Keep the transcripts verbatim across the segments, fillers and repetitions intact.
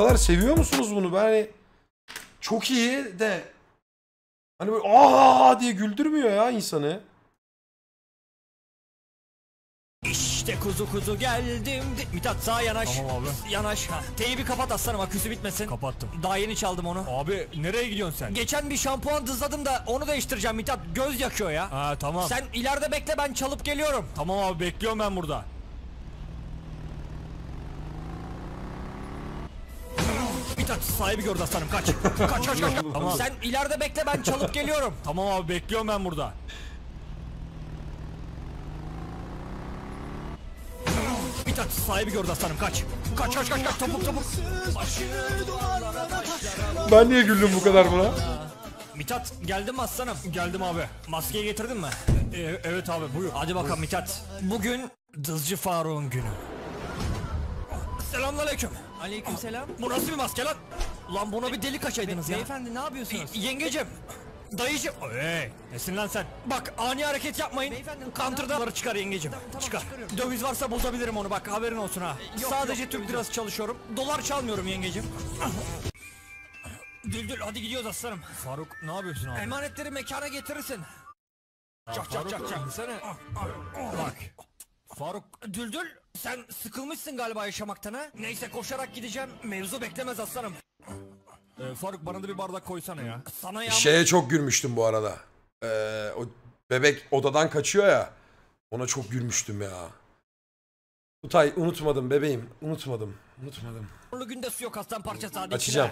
kadar seviyor musunuz bunu? Ben hani çok iyi de hani böyle aa diye güldürmüyor ya insanı. İşte kuzu kuzu geldim. Mithat sağa yanaş. Tamam abi. Yanaş. Ha. Teybi kapat aslanım, aküsü bitmesin. Kapattım. Daha yeni çaldım onu. Abi nereye gidiyorsun sen? Geçen bir şampuan dızladım da onu değiştireceğim Mithat. Göz yakıyor ya. Ha tamam. Sen ileride bekle, ben çalıp geliyorum. Tamam abi, bekliyorum ben burada. Mithat sahibi gördü aslanım, kaç. Kaç kaç kaç. kaç. Tamam. Sen ileride bekle, ben çalıp geliyorum. Tamam abi, bekliyorum ben burada. Mithat sahibi gördü aslanım, kaç. Kaç kaç kaç kaç, topuk topuk. Ben niye güldüm bu kadar buna? Mithat geldin mi aslanım? Geldim abi. Maskeyi getirdin mi? Ee, evet abi, buyur. Hadi bakalım Mithat. Bugün Dızcı Faruk'un günü. Selamünaleyküm. Aleykümselam. Bu nasıl bir maske lan? Ulan buna bir delik açaydınız ya. Beyefendi ne yapıyorsunuz? Y- Yengecim. Dayıcım. Hey, nesin lan sen? Bak ani hareket yapmayın. Beyefendi, Counter'daları çıkar yengecim. Tamam, tamam, çıkar. çıkarıyorum. Döviz varsa bozabilirim onu, bak haberin olsun ha. Yok, Sadece yok, Türk döviz lirası çalışıyorum. Dolar çalmıyorum yengecim. Düldül hadi gidiyoruz aslanım. Faruk, ne yapıyorsun abi? Emanetleri mekana getirirsin. Ya Çak çak Faruk, çak çak. insene. Bak. Faruk, Düldül sen sıkılmışsın galiba yaşamaktan ha. Neyse koşarak gideceğim. Mevzu beklemez aslanım. e, Faruk bana da bir bardak koysana ya. Sana yağmur... Şeye çok gülmüştüm bu arada. Ee, o bebek odadan kaçıyor ya. Ona çok gülmüştüm ya. Utay unutmadım bebeğim. Unutmadım. Unutmadım. Yağmurlu günde su yok aslan parçası, hadi Açacağım.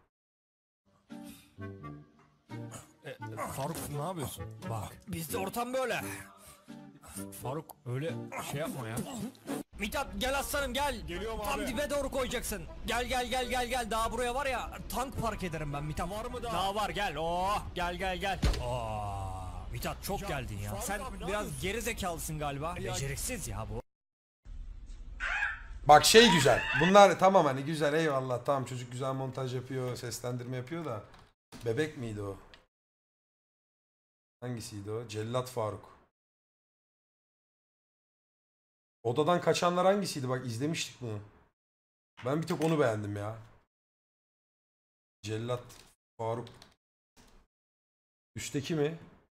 E, Faruk, ne yapıyorsun? Bak. Bizde ortam böyle. Faruk, öyle şey yapma ya. Mithat gel aslanım gel. Geliyorum Tam abi. dibe doğru koyacaksın. Gel gel gel gel gel. Daha buraya var ya, tank park ederim ben Mithat. Var mı daha? Daha var, gel. Oh gel gel gel. Aa, Mithat çok geldin ya. Faruk Sen abi, ne biraz yapıyorsun? geri zekalısın galiba. Beceriksiz ya bu. Bak şey güzel. Bunlar tamam hani güzel eyvallah. Tamam çocuk güzel montaj yapıyor. Seslendirme yapıyor da. Bebek miydi o? Hangisiydi o? Cellat Faruk. Odadan kaçanlar hangisiydi? Bak izlemiştik bunu. Ben bir tek onu beğendim ya. Cellat Faruk. Üstteki mi?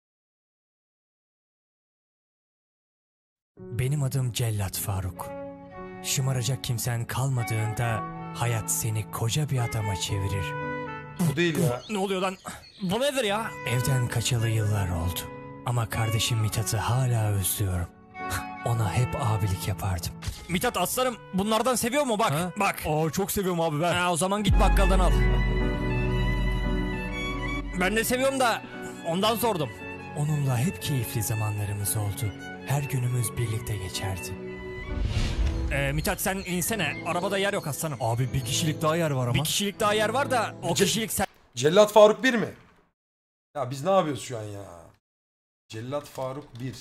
Benim adım Cellat Faruk. Şımaracak kimsen kalmadığında hayat seni koca bir adama çevirir. Bu değil ya. Ne oluyor lan? Bu nedir ya? Evden kaçalı yıllar oldu. Ama kardeşim Mithat'ı hala özlüyorum. Ona hep abilik yapardım. Mithat aslanım bunlardan seviyor mu bak? Ha? Bak. Aa, çok seviyorum abi, ver. Ha, o zaman git bakkaldan al. Ben de seviyorum da ondan sordum. Onunla hep keyifli zamanlarımız oldu. Her günümüz birlikte geçerdi. Ee, Mithat sen insene. Arabada yer yok aslanım. Abi bir kişilik daha yer var ama. Bir kişilik daha yer var da o Ce- kişilik sen... Cellat Faruk bir mi? Ya biz ne yapıyoruz şu an ya? Cellat Faruk bir.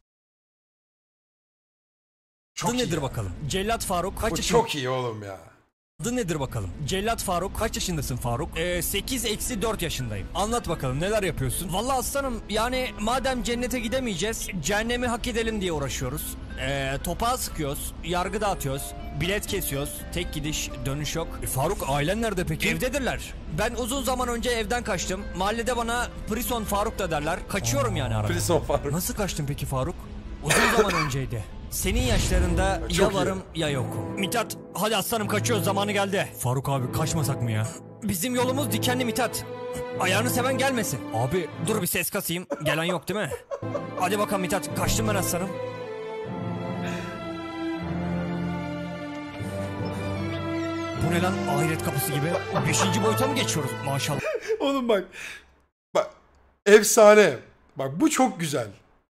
Çok Adı iyi nedir ya. bakalım? Cellat Faruk kaç Bu yaşında? çok iyi oğlum ya. Adı nedir bakalım? Cellat Faruk kaç yaşındasın Faruk? Ee, sekiz eksi dört yaşındayım. Anlat bakalım, neler yapıyorsun? Vallahi aslanım yani madem cennete gidemeyeceğiz, cehennemi hak edelim diye uğraşıyoruz. Ee, topağı sıkıyoruz, yargı dağıtıyoruz, bilet kesiyoruz, tek gidiş dönüş yok. E, Faruk, ailen nerede peki? Evdedirler. Ben uzun zaman önce evden kaçtım. Mahallede bana Prison Faruk da derler. Kaçıyorum yani arada. Prison Faruk. Nasıl kaçtın peki Faruk? Uzun zaman önceydi. Senin yaşlarında Çok ya iyi. varım ya yokum. Mithat hadi aslanım kaçıyoruz, zamanı geldi. Faruk abi, kaçmasak mı ya? Bizim yolumuz dikenli Mithat. Ayağını seven gelmesin. Abi Dur bir ses kasayım. Gelen yok değil mi? Hadi bakalım Mithat. Kaçtım ben aslanım. Bu ne lan? Ahiret kapısı gibi. Beşinci boyuta mı geçiyoruz? Maşallah. Oğlum bak. Bak. Efsane. Bak bu çok güzel.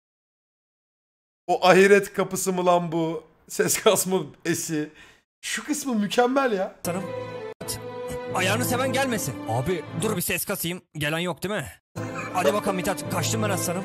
O ahiret kapısı mı lan bu? Ses kasma esi. Şu kısmı mükemmel ya. Aslanım. Ayağını seven gelmesin. abi Dur bir ses kasayım. Gelen yok değil mi? Hadi bakalım Mithat. Kaçtım ben aslanım.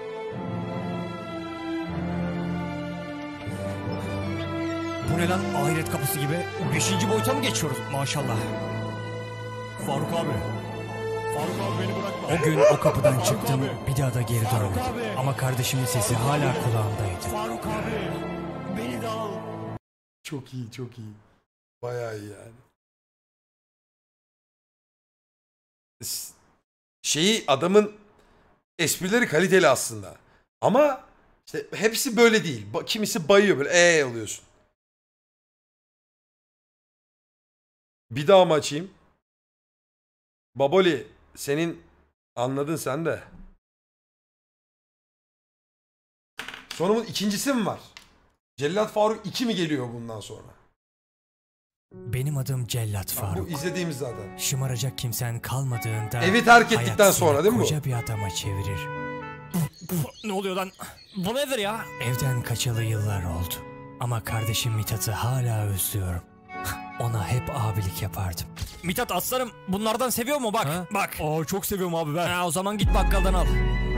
Bu ne lan? Ahiret kapısı gibi. Beşinci boyuta mı geçiyoruz? Maşallah. Faruk abi. Faruk abi, beni bırakma. O gün o kapıdan çıktım. abi. Bir daha da geri Faruk dönemedim. abi. Ama kardeşimin sesi hala kulağımdaydı. Faruk abi, beni de al. Çok iyi çok iyi. Bayağı iyi yani. s- şeyi adamın esprileri kaliteli aslında. Ama işte hepsi böyle değil. Ba- Kimisi bayıyor böyle eee oluyorsun. Bir daha mı açayım? Baboli senin anladın sen de. Sonumun ikincisi mi var? Cellat Faruk iki mi geliyor bundan sonra? Benim adım Cellat Bu Faruk. izlediğimiz zaten. Şımaracak kimsen kalmadığında... Evi terk ettikten hayat sonra seni değil mi bu? koca bir adama çevirir. Ne oluyor lan? Bu nedir ya? Evden kaçalı yıllar oldu. Ama kardeşim Mithat'ı hala özlüyorum. Ona hep abilik yapardım. Mithat aslanım bunlardan seviyor mu bak? Ha? Bak. Aa, çok seviyorum abi ben. Ha, o zaman git bakkaldan al.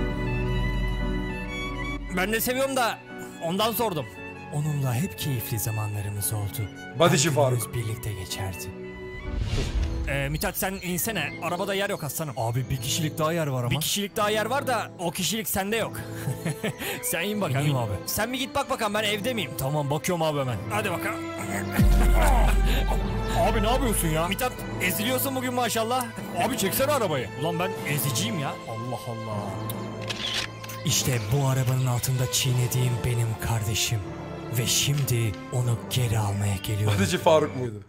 Ben de seviyorum da ondan sordum. Onunla hep keyifli zamanlarımız oldu. Bodyci Her Faruk. günümüz birlikte geçerdi. Ee, Mithat sen insene. Arabada yer yok aslanım. Abi bir kişilik daha yer var ama. Bir kişilik daha yer var da o kişilik sende yok. Sen in bakalım. İneyim abi. Sen bir git bak bakalım ben evde miyim? Tamam bakıyorum abi hemen. Hadi bakalım. Abi ne yapıyorsun ya? Mithat eziliyorsun bugün maşallah. Abi çeksene arabayı. Ulan ben eziciyim ya. Allah Allah. İşte bu arabanın altında çiğnediğim benim kardeşim. Ve şimdi onu geri almaya geliyorum. Bodyci Faruk muydu?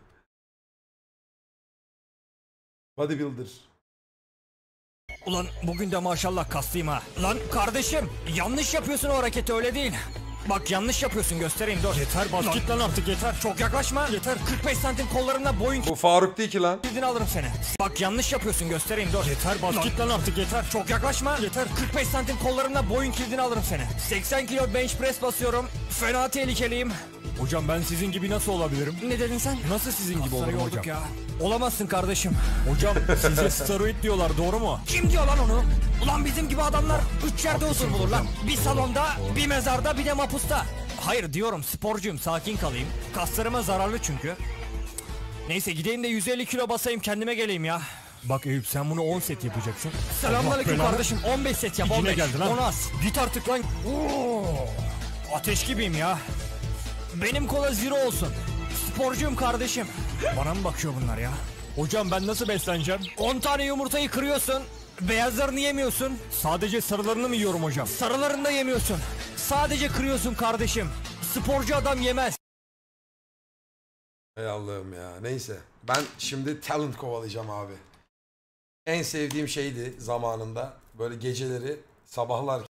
Bodybuilder. Ulan bugün de maşallah kaslıyım ha. Lan kardeşim yanlış yapıyorsun o hareketi öyle değil. Bak yanlış yapıyorsun göstereyim dur. Yeter bas git lan artık yeter. Çok yaklaşma. Yeter. kırk beş santim kollarında boyun Bu Faruk değil ki lan. kilidini alırım seni. Bak yanlış yapıyorsun göstereyim dur. Yeter bas git lan artık yeter. Çok yaklaşma. Yeter. kırk beş santim kollarında boyun kilidini alırım seni. seksen kilo bench press basıyorum. Fena tehlikeliyim. Hocam ben sizin gibi nasıl olabilirim? Ne dedin sen? Nasıl sizin gibi Sana olurum yorduk hocam? ya. Olamazsın kardeşim. Hocam size steroid diyorlar doğru mu? Kim diyor lan onu? Ulan bizim gibi adamlar üç yerde huzur bulur lan. Bir salonda, bir mezarda, bir de mapusta. Hayır diyorum sporcuyum sakin kalayım. Kaslarıma zararlı çünkü. Neyse gideyim de yüz elli kilo basayım kendime geleyim ya. Bak Eyüp sen bunu on set yapacaksın. Selamünaleyküm Allah belanı- kardeşim on beş set yap Yine on beş. geldi lan. on az. Git artık lan. Oo, ateş gibiyim ya. Benim kola zero olsun. Sporcuyum kardeşim. Bana mı bakıyor bunlar ya? Hocam ben nasıl besleneceğim? on tane yumurtayı kırıyorsun. Beyazlarını yemiyorsun. Sadece sarılarını mı yiyorum hocam? Sarılarını da yemiyorsun. Sadece kırıyorsun kardeşim. Sporcu adam yemez. Ey Allah'ım ya. Neyse. Ben şimdi talent kovalayacağım abi. En sevdiğim şeydi zamanında. Böyle geceleri sabahlar